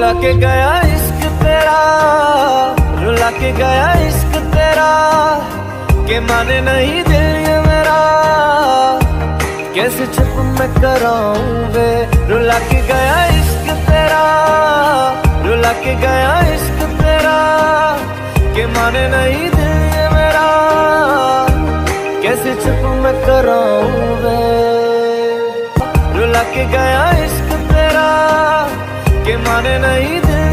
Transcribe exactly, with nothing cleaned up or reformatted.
रुला के गया इश्क तेरा, रुला के गया इश्क तेरा, के माने नहीं दिल ये मेरा, कैसे चुप मैं कराऊं वे। रुला के गया इश्क तेरा, रुला के गया इश्क तेरा, के माने नहीं दिल ये मेरा, कैसे चुप मैं कराऊं वे। रुला के गया इश्क तेरा, के माने नहीं दिल